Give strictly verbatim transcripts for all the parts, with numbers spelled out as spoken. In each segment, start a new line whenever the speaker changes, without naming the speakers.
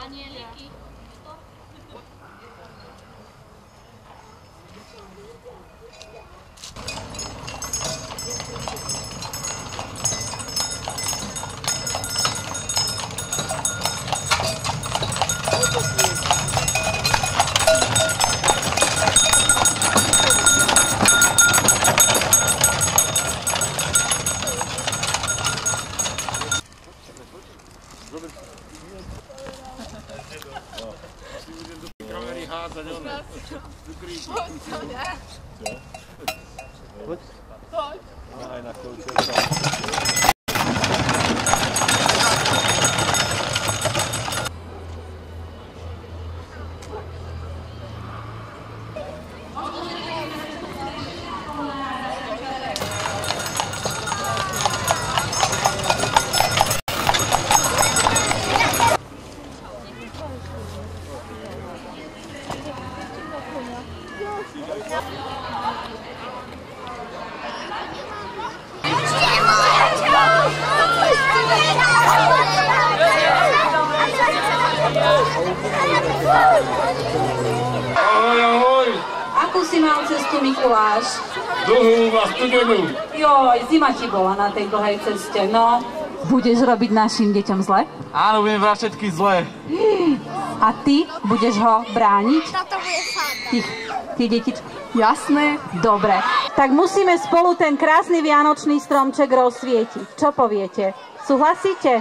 Anieliky.
Ahoj, ahoj!
Akú si mal cestu, Mikuláš?
Dlhú a studenú.
Joj, zima ti bola na tej dlhej ceste, no. Budeš robiť našim deťom zle?
Áno, budem vrať všetky zlé.
A ty budeš ho brániť?
Toto bude fajn.
Ty, ty detičky? Jasné. Dobre. Tak musíme spolu ten krásny vianočný stromček rozsvietiť. Čo poviete? Súhlasíte?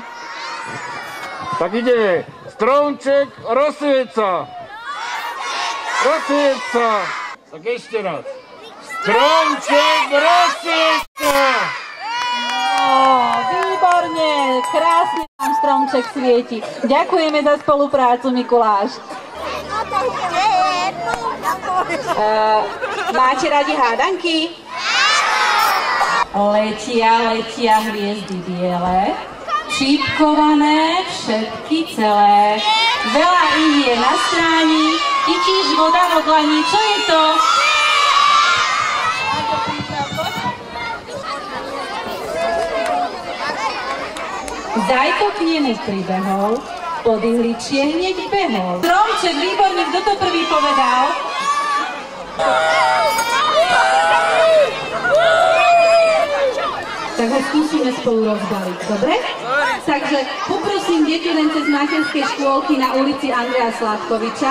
Tak ide. Stromček, rozsvieť sa. Rozsvieť sa. Tak ešte raz. Stromček, rozsvieť sa.
Ó, výborne. Krásne nám stromček svieti. Ďakujeme za spoluprácu, Mikuláš. Uh, máte radi hádanky? Letia, letia hviezdy biele, šípkované, všetky celé. Veľa ich je na stráni, ičíš voda v dlani. Čo je to? Zajko k nemu pribehol, pod ihličie hneď behol. Stromček, výborne, kto to prvý povedal? Tak ho skúsime spolu rozbaliť, dobre? Takže poprosím deti len cez materskej škôlky na ulici Andreja Sladkoviča.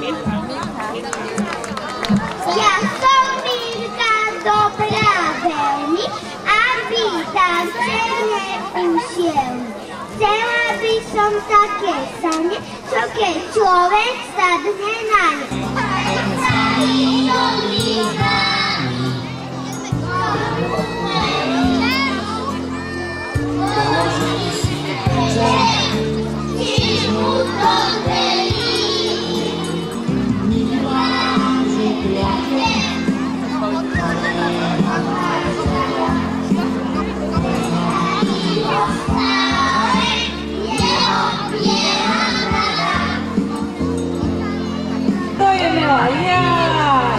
Ja som Mirka dobrá veľmi a vítam cene ušiel. Chcela by som také sane, čo keď človek sadne na ne.
To je milá, jaj!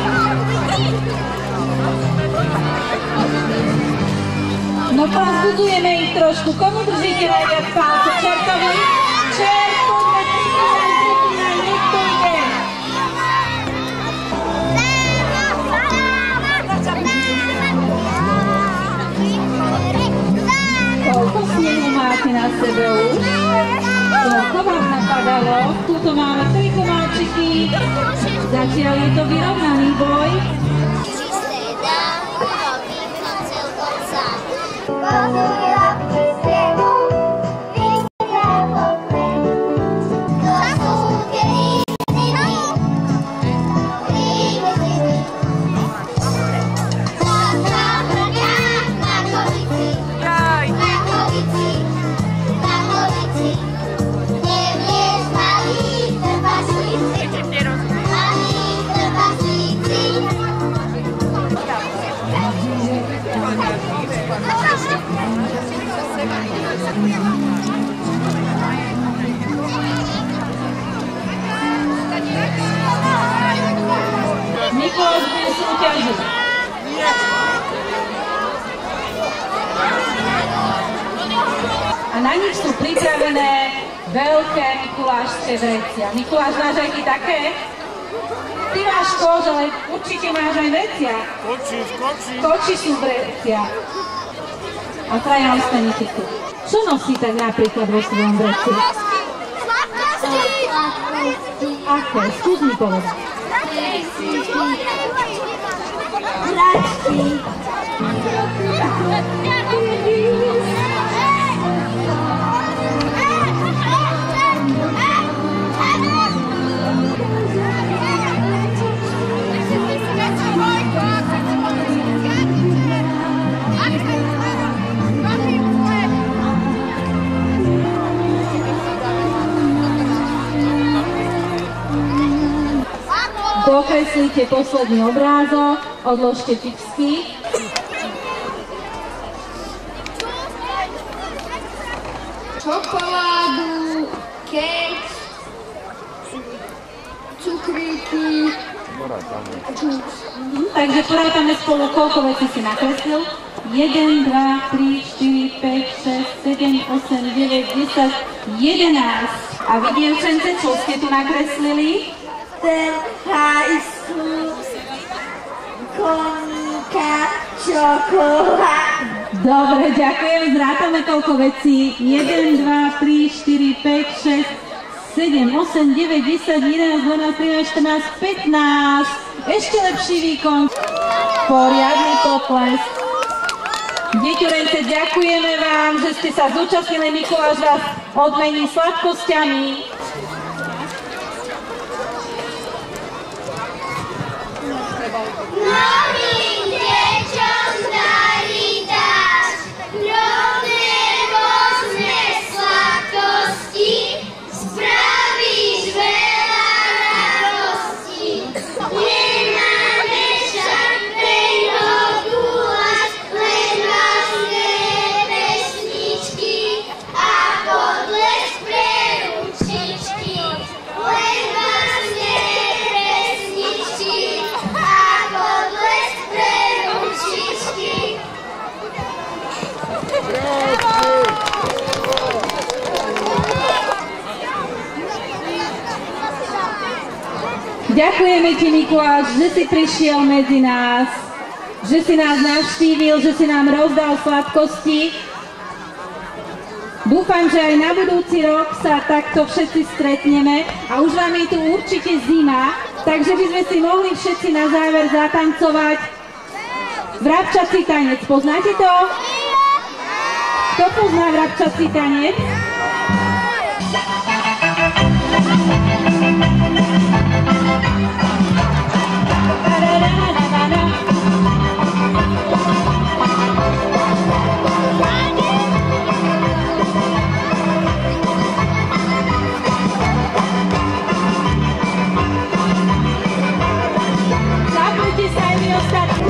No pozbudujeme ich trošku. Komu držíte najviac palce? Čertovi? Čert, poďme, pripínaj, pripínaj, nech to ide. Koľko snehu máte na sebe už? Koľko vám napadalo? Tuto máme tri komáčiky. Zatiaľ je to vyrovnaný boj. Mikuláš bude súťažiť. A na nich sú pripravené veľké mikulášské vrecia. Mikuláš, máš aj ty také? Ty máš kož, ale určite máš aj vrecia.
Koči, koči.
Koči sú vrecia. A traja ostanete tu. Čo nosí tak napríklad vo svojom vreci? Aké? Skús mi povedať.
Hračky.
Dokreslíte posledný obrázok, odložte fixky.
Čokoládu, keks, cukríky,
Mhm, takže porátame spolu, koľko vecí si nakreslil. jeden, dva, tri, štyri, päť, šesť, sedem, osem, deväť, desať, jedenásť. A vy, dievčence, čo ste tu nakreslili?
ten hajslu, koníka, čokoládu.
Dobre, ďakujem, zrátame koľko vecí. jeden, dva, tri, štyri, päť, šesť, sedem, osem, deväť, desať, jedenásť, dvanásť, trinásť, štrnásť, pätnásť. Ešte lepší výkon. Poriadny potlesk. Deťurence, ďakujeme vám, že ste sa zúčastnili. Mikuláš vás odmení sladkosťami.
Novým deťom dary dáš, rovné rôzne sladkosti, spravíš veľa radostí. Nemáme šampejho guláš, len vlastné pesničky a potlesk pre ručičky. Len vlastné pesničky a potlesk pre ručičky.
Ďakujeme ti, Mikuláš, že si prišiel medzi nás, že si nás navštívil, že si nám rozdal sladkosti. Dúfam, že aj na budúci rok sa takto všetci stretneme a už vám je tu určite zima, takže by sme si mohli všetci na záver zatancovať vrabčací tanec. Poznáte to? Kto pozná vrabčací tanec? Zapojte sa aj vy ostatní.